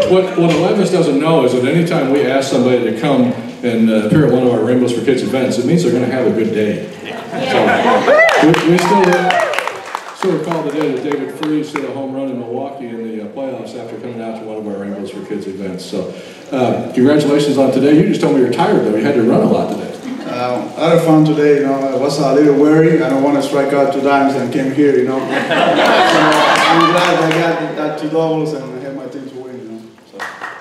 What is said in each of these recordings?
what Aledmys doesn't know is that anytime we ask somebody to come and appear at one of our Rainbows for Kids events, it means they're going to have a good day. So, we still recall the day that David Freese hit a home run in Milwaukee in the playoffs after coming out to one of our Rainbows for Kids events. So, congratulations on today. You just told me you're tired, though. You had to run a lot today. I had fun today, you know. I was a little weary. I don't want to strike out 2 times and came here, you know. So I'm glad I got that 2 doubles and I had my team to win, you know. So.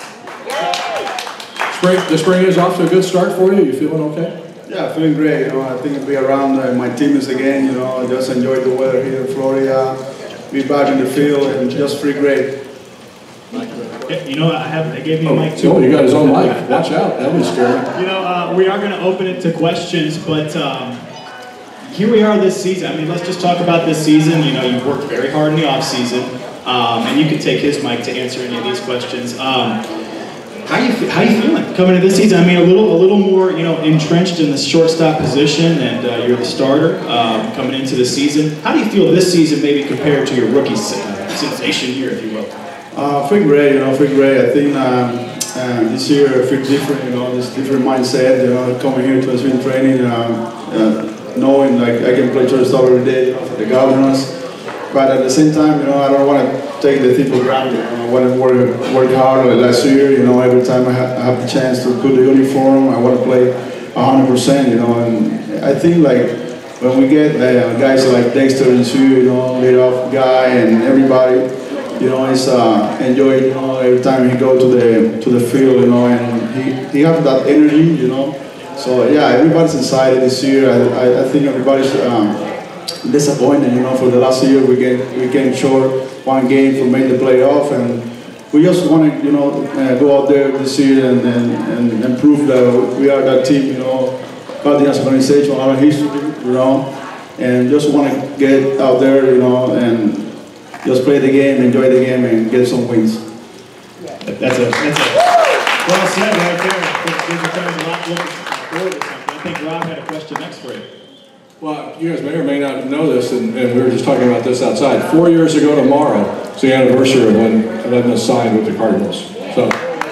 The spring is off to a good start for you. You feeling okay? Yeah, feeling great. You know, I think I'll be around my teammates again. You know, I just enjoyed the weather here in Florida. Be back in the field and just feel great. You know, they gave me a mic too. Oh, you got his own mic. Watch out, that was scary. You know, we are going to open it to questions, but here we are this season. I mean, let's just talk about this season. You know, you've worked very hard in the off season, and you can take his mic to answer any of these questions. How you feeling coming into this season? I mean, a little more, you know, entrenched in the shortstop position, and you're the starter coming into the season. How do you feel this season, maybe compared to your rookie sensation year, if you will? I feel great, you know, I feel great. I think this year I feel different, you know, this different mindset, you know, coming here to a spring training, knowing like I can play shortstop every day, you know, for the Governors. But at the same time, you know, I don't want to take the thing for granted. You know, I want to work hard like last year, you know, every time I have the chance to put the uniform, I want to play 100%, you know, and I think like when we get guys like Dexter and Sue, you know, leadoff guy and everybody, you know, it's enjoy, you know, every time he go to the field, you know, and he has that energy, you know. So yeah, everybody's excited this year. I think everybody's disappointed, you know. For the last year, we came short 1 game from making the playoff, and we just want to, you know, go out there this year and prove that we are that team, you know, got the organization, a lot of history, you know, and just want to get out there, you know, and just play the game, enjoy the game, and get some wins. That's a well said right there. These are times a lot looking forward to something. I think Rob had a question next for you. Well, you guys may or may not know this, and we were just talking about this outside. 4 years ago tomorrow, it's the anniversary of when Aledmys signed with the Cardinals. So,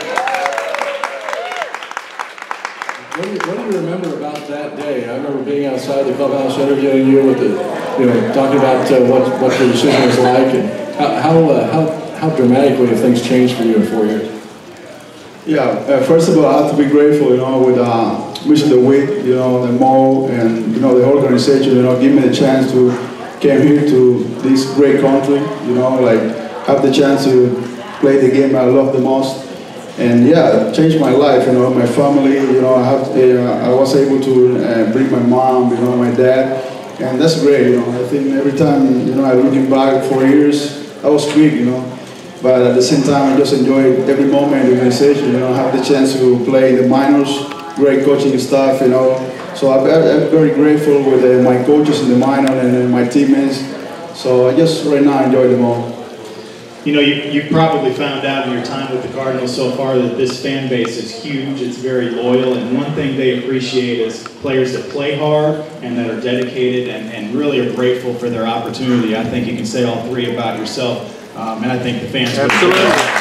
what do you remember about that day? I remember being outside the clubhouse interviewing you with the, you know, talking about what the decision was like, and how dramatically have things changed for you in 4 years? Yeah, first of all, I have to be grateful, you know, with Mr. Wick, you know, the Mo, and, you know, the whole organization, you know, give me the chance to come here to this great country, you know, like, have the chance to play the game I love the most. And yeah, it changed my life, you know, my family, you know, I was able to bring my mom, you know, my dad, and that's great, you know. I think every time, you know, I'm looking back 4 years, I was quick, you know. But at the same time, I just enjoyed every moment in the organization, you know, have the chance to play in the minors, great coaching staff, you know. So I'm very grateful with my coaches in the minor and my teammates. So I just right now enjoy them all. You know, you probably found out in your time with the Cardinals so far that this fan base is huge, it's very loyal, and one thing they appreciate is players that play hard and that are dedicated and really are grateful for their opportunity. I think you can say all 3 about yourself. And I think the fans would enjoy that.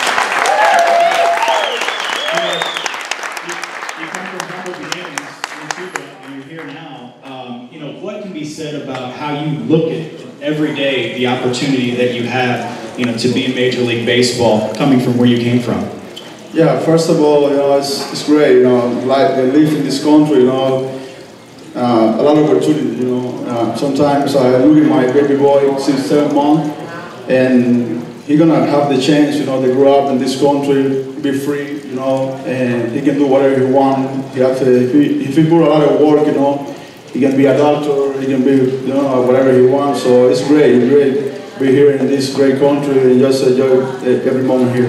You come from humble beginnings in Cuba, and you're here now. You know, what can be said about how you look at every day the opportunity that you have, you know, to be in Major League Baseball, coming from where you came from? Yeah, first of all, you know, it's great, you know, like I live in this country, you know, a lot of opportunity, you know. Sometimes I look at my baby boy since 7 months, and he's gonna have the chance, you know, to grow up in this country, be free, you know, and he can do whatever he wants. He have to, if he put a lot of work, you know, he can be a doctor, he can be, you know, whatever he wants. So it's great to be here in this great country and just enjoy every moment here.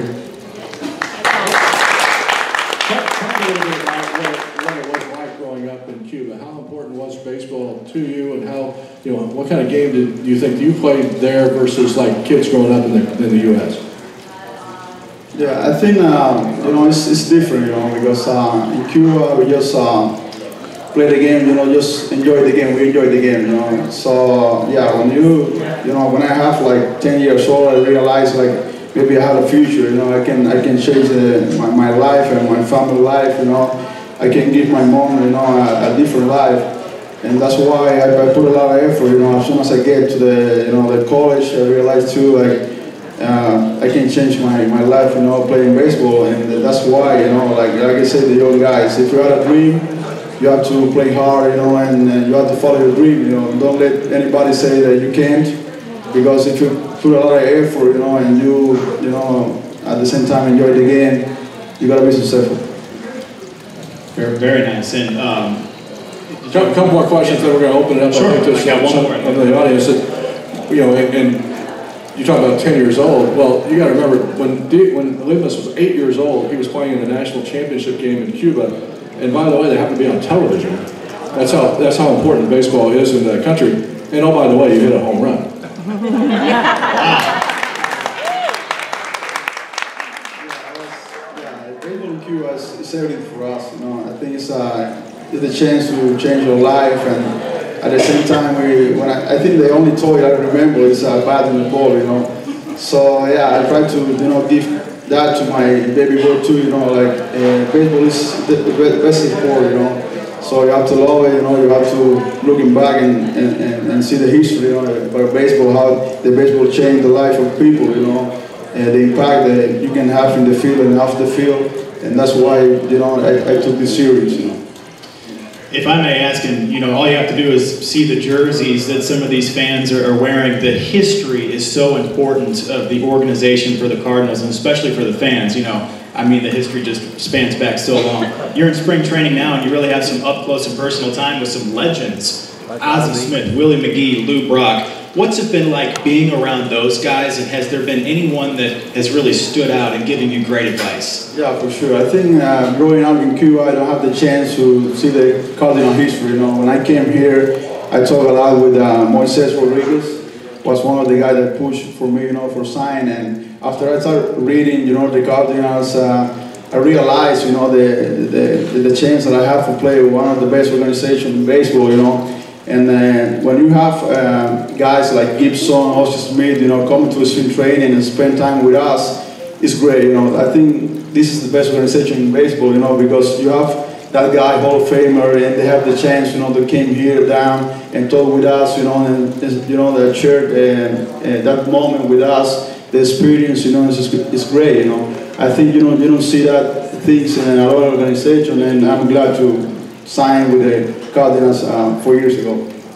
Talk a little bit about what it was like growing up in Cuba. How important was baseball to you, and how, you know, what kind of game do you think you played there versus like kids growing up in the U.S.? Yeah, I think you know, it's different, you know, because in Cuba we just play the game, you know, just enjoy the game. We enjoy the game, you know. So yeah, when I have like 10 years old, I realized like maybe I have a future. You know, I can change my life and my family life. You know, I can give my mom, you know, a different life, and that's why I put a lot of effort. You know, as soon as I get to the college, I realized too, like, I can change my life, you know, playing baseball, and that's why, you know, like I said to the young guys, if you have a dream, you have to play hard, you know, and you have to follow your dream, you know. Don't let anybody say that you can't, because if you put a lot of effort, you know, and you know, at the same time enjoy the game, you gotta be successful. Very, very nice. And a couple more questions, then we're going to open it up. Sure. I think, to some of the audience. You know, and you talk about 10 years old. Well, you got to remember when Aledmys was 8 years old, he was playing in the national championship game in Cuba. And by the way, they happened to be on television. That's how important baseball is in that country. And oh, by the way, you hit a home run. Baseball in Cuba is everything for us. You know, I think it's a chance to change your life, and at the same time, I think the only toy I remember is a bat and a ball. You know, so yeah, I try to, you know, give that to my baby boy too. You know, like baseball is the best sport. You know, so you have to love it. You know, you have to looking back and see the history, you know, about baseball, how the baseball changed the life of people. You know, and the impact that you can have in the field and off the field, and that's why, you know, I took this serious. You know. If I may ask, and you know, all you have to do is see the jerseys that some of these fans are wearing. The history is so important of the organization for the Cardinals, and especially for the fans. You know, I mean, the history just spans back so long. You're in spring training now, and you really have some up close and personal time with some legends: Ozzie Smith, Willie McGee, Lou Brock. What's it been like being around those guys, and has there been anyone that has really stood out and given you great advice? Yeah, for sure. I think growing up in Cuba, I don't have the chance to see the Cardinal history. You know, when I came here, I talked a lot with Moises Rodriguez. Was one of the guys that pushed for me, you know, for sign. And after I started reading, you know, the Cardinals, I realized, you know, the chance that I have to play with one of the best organizations in baseball, you know. And when you have guys like Gibson, Ozzie Smith, you know, coming to a spring training and spend time with us, it's great. You know, I think this is the best organization in baseball, you know, because you have that guy, Hall of Famer, and they have the chance, you know, to came here down and talk with us, you know, and you know, they shared that moment with us, the experience, you know, it's great. You know, I think, you know, you don't see that things in a lot of organizations, and I'm glad to sign with the Cardinals 4 years ago.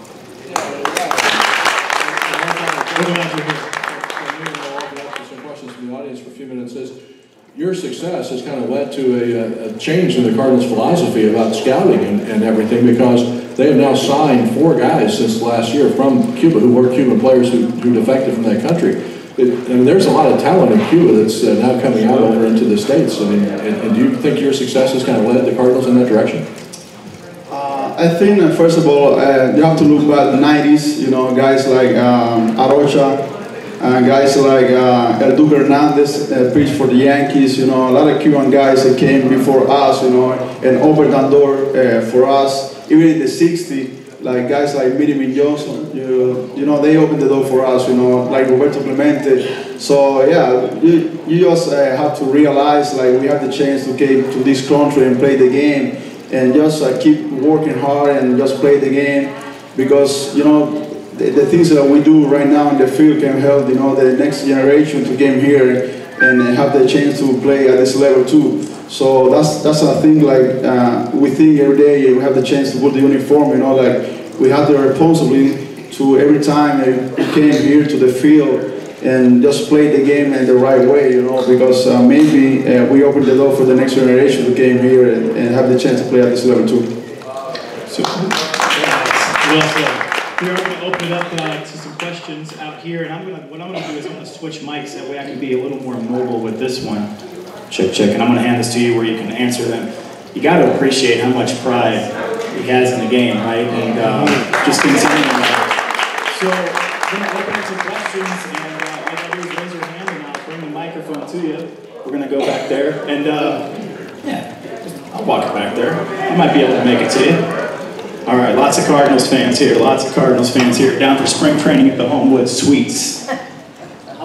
Some questions from the audience for a few minutes. Your success has kind of led to a change in the Cardinals' philosophy about scouting and everything, because they have now signed 4 guys since last year from Cuba who were Cuban players who defected from that country. I mean, there's a lot of talent in Cuba that's now coming out over into the States. I mean, and do you think your success has kind of led the Cardinals in that direction? I think, first of all, you have to look back the 90s, you know, guys like Arocha, guys like El Duque Hernandez pitched for the Yankees, you know, a lot of Cuban guys that came before us, you know, and opened that door for us. Even in the 60s, like guys like Minnie Johnson, you know, they opened the door for us, you know, like Roberto Clemente. So yeah, you just have to realize, like, we have the chance to get to this country and play the game, and just keep working hard and just play the game, because, you know, the things that we do right now in the field can help, you know, the next generation to come here and have the chance to play at this level too. So that's a thing, like, we think every day we have the chance to put the uniform, you know, like, we have the responsibility to every time we came here to the field and just play the game in the right way, you know, because maybe we open the door for the next generation to come here and have the chance to play at this level too. So, well said. We're going to open it up to some questions out here, and what I'm going to do is I'm going to switch mics, that way I can be a little more mobile with this one. Check, check, and I'm going to hand this to you where you can answer them. You got to appreciate how much pride he has in the game, right? And just continuing that. So, we're going to open up some questions, and all you got to do is raise your hand, and I'll bring the microphone to you. We're going to go back there, and yeah, I'll walk it back there. I might be able to make it to you. All right, lots of Cardinals fans here. Lots of Cardinals fans here. Down for spring training at the Homewood Suites. How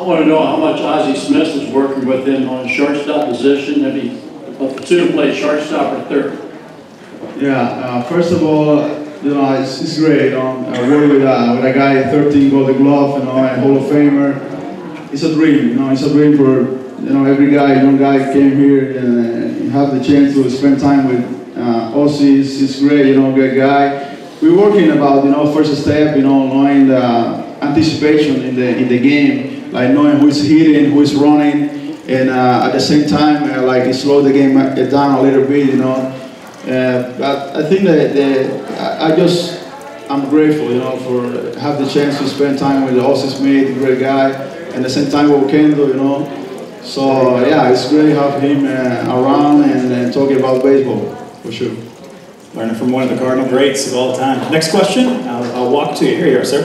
want to know how much Ozzie Smith was working with him on shortstop position. If he platoon played shortstop or third. Yeah, first of all, you know, it's great. I work with a guy, 13 Golden Glove, you know, and Hall of Famer. It's a dream, you know. It's a dream for, you know, every guy, young guy came here and have the chance to spend time with Ozzie. It's great, you know, great guy. We're working about, you know, first step, you know, knowing the anticipation in the game, like knowing who's hitting, who's running, and at the same time, like slow the game down a little bit, you know. But I think that I'm grateful, you know, for have the chance to spend time with Ozzie Smith, a great guy, and at the same time with Kendo, you know. So yeah, it's great to have him around and talking about baseball, for sure. Learning from one of the Cardinal greats of all time. Next question, I'll walk to you. Here you are, sir.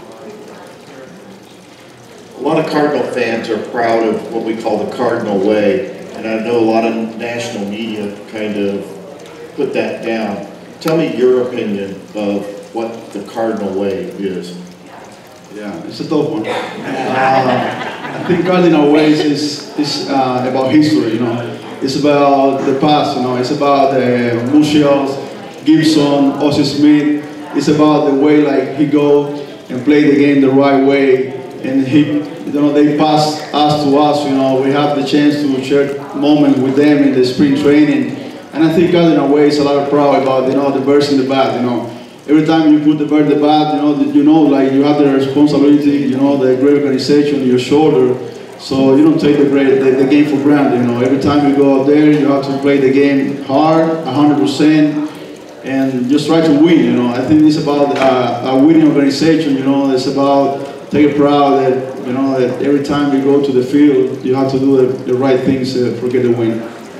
A lot of Cardinal fans are proud of what we call the Cardinal way, and I know a lot of national media kind of put that down. Tell me your opinion of what the Cardinal way is. Yeah, it's a tough one. I think Cardinal ways is about history, you know. It's about the past, you know. It's about the Musials, Gibson, Ozzie Smith. It's about the way like he go and play the game the right way, and you know, they pass us to us. You know, we have the chance to share moments with them in the spring training, and I think Cardinal way is a lot of proud about, you know, the birds in the bat. You know, every time you put the bird in the bat, you know, like you have the responsibility, you know, the great organization on your shoulder. So you don't take the game for granted. You know, every time you go out there, you have to play the game hard, 100%. And just try to win, you know. I think it's about a winning organization, you know. It's about taking pride that, you know, that every time you go to the field, you have to do the right things to get the win.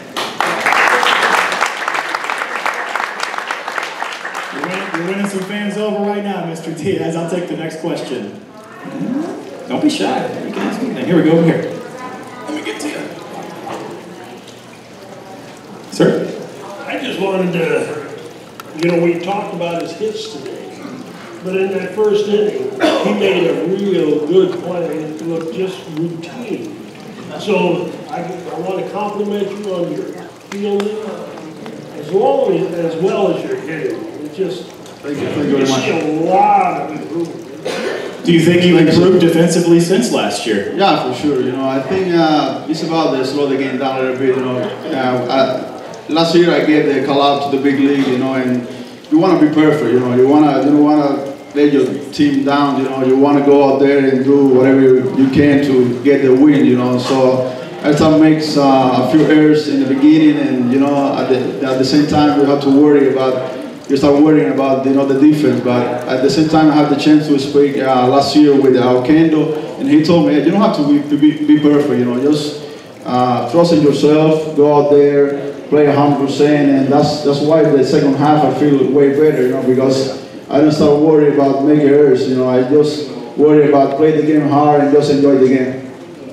You're winning some fans over right now, Mr. Diaz. I'll take the next question. Don't be shy. You can ask me. Here we go, over here. Let me get to you. Sir? I just wanted to... You know, we talked about his hits today, but in that first inning, he made a real good play, and it looked just routine. So I want to compliment you on your fielding, as well as your hitting. It just, thank you very much. See a lot of improvement. Do you think you improved defensively since last year? Yeah, for sure. You know, I think it's about the slow the game down a little bit. You know. Last year I gave the call out to the big league, you know, and you want to be perfect, you know. You don't want to let your team down, you know. You want to go out there and do whatever you can to get the win, you know. So every time makes a few errors in the beginning, and you know, at the same time you have to worry about. You start worrying about, you know, the defense. But at the same time, I had the chance to speak last year with Kendo, and he told me, you don't have to be perfect, you know. Just trust in yourself, go out there, play 100%, and that's why the second half I feel way better, you know, because I don't start worrying about making errors, you know. I just worry about play the game hard and just enjoy the game.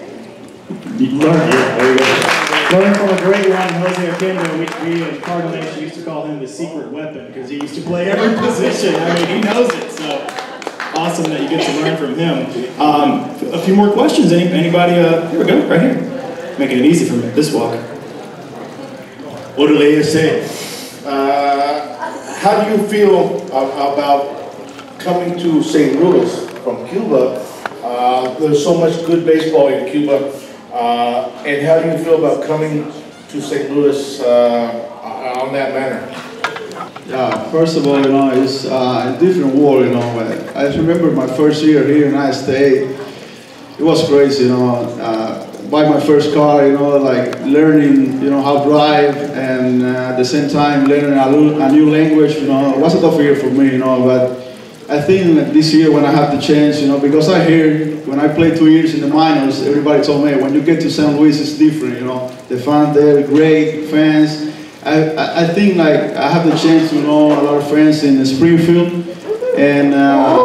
Learn from a great one, Jose Oquendo. We in Cardinal Nation used to call him the secret weapon because he used to play every position. I mean, he knows it, so awesome that you get to learn from him. A few more questions. Anybody? Here we go, right here. Making it easy for this walk. What do they say? How do you feel about coming to St. Louis from Cuba? There's so much good baseball in Cuba. And how do you feel about coming to St. Louis on that manner? Yeah, first of all, you know, it's a different world, you know. I remember my first year here in the United States. It was crazy, you know. Buy my first car, you know, like learning, you know, how to drive, and at the same time learning a new language, you know. It was a tough year for me, you know, but I think that this year when I have the chance, you know, because I hear when I played 2 years in the minors, everybody told me when you get to St. Louis it's different, you know. The fans there, great fans. I think like I have the chance to know a lot of friends in Springfield, and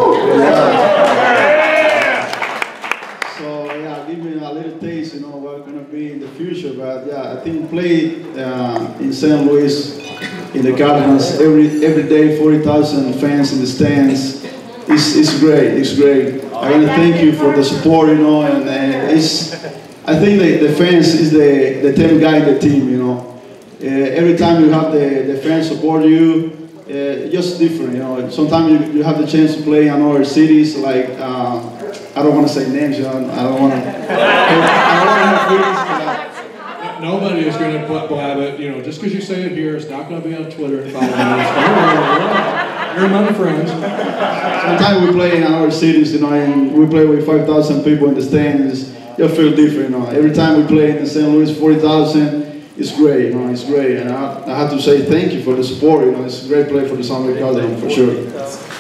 so yeah, give me a little taste, you know, what's gonna be in the future. But yeah, I think play in St. Louis in the Cardinals every day, 40,000 fans in the stands. It's great. It's great. I want to thank you for the support, you know, and I think the fans is the team guy in the team, you know. Every time you have the fans support you, just different, you know. Sometimes you have the chance to play in other cities, like, I don't want to say names, you know. I don't want to have feelings, Nobody is going to blab it, you know, just because you say it here, it's not going to be on Twitter in 5 minutes. You're among the friends. Sometimes we play in our cities, you know, and we play with 5,000 people in the stands. You feel different, you know. Every time we play in St. Louis, 40,000, it's great, you know, it's great. And I have to say thank you for the support, you know. It's a great play for the Summer Academy, for sure. If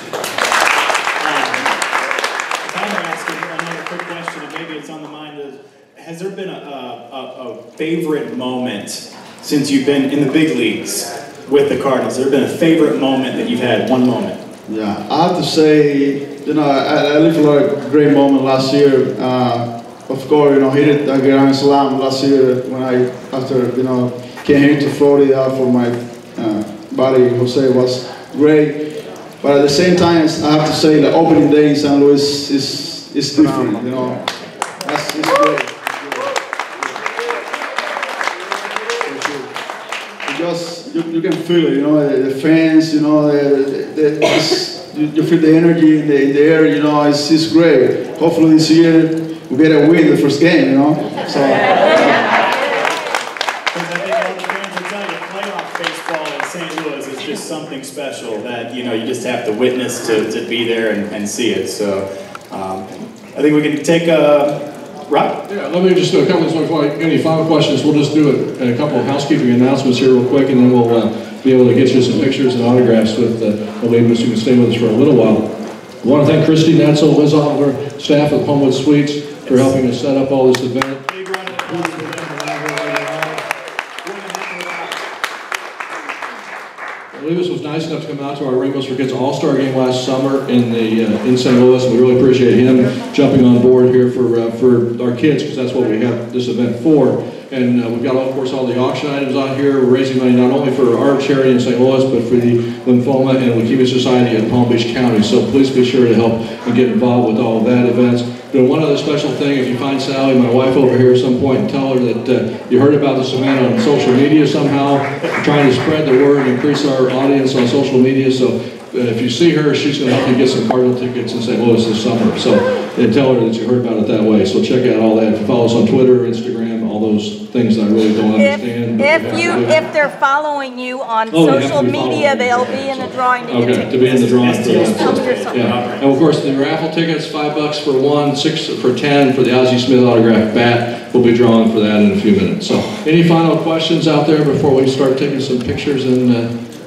I were asking another quick question, and maybe it's on the mind of, has there been a favorite moment since you've been in the big leagues with the Cardinals? Has there been a favorite moment that you've had, one moment? Yeah, I have to say, you know, I lived a lot of great moments last year. Of course, you know, hit a grand slam last year when after, you know, came here to Florida for my buddy Jose was great. But at the same time, I have to say the opening day in St. Louis is different, you know. It's great. You can feel it, you know, the fans, you know, you feel the energy in the air, you know, it's great. Hopefully this year we get a win the first game, you know. So. Because I think all the fans will tell you, playoff baseball in St. Louis is just something special that, you know, you just have to witness to be there and see it. So I think we can take Rob? Yeah, let me just do a couple of things before I get any final questions. We'll just do a couple of housekeeping announcements here real quick, and then we'll be able to get you some pictures and autographs with Aledmys. You can stay with us for a little while. I want to thank Christy Netzel, Liz Oliver, staff at Homewood Suites for helping us set up all this event. Big round of applause for them. Aledmys was nice enough to come out to our Rainbows for Kids All-Star game last summer in St. Louis. We really appreciate him jumping on board here for our kids, because that's what we have this event for. And we've got, of course, all the auction items out here. We're raising money not only for our charity in St. Louis, but for the Lymphoma and Leukemia Society in Palm Beach County. So please be sure to help and get involved with all of that events. Doing one other special thing, if you find Sally, my wife, over here at some point, and tell her that you heard about this event on social media somehow. We're trying to spread the word and increase our audience on social media. So if you see her, she's going to help you get some Cardinal tickets in St. Louis this summer. So tell her that you heard about it that way. So check out all that. If you follow us on Twitter, Instagram, all those things that I really don't understand. If they're following you on social media, they'll be in the drawing to get tickets. To be in the drawing for that. Yeah. And of course, the raffle tickets, $5 for one, $6 for 10 for the Ozzie Smith autographed bat. We'll be drawing for that in a few minutes. So any final questions out there before we start taking some pictures and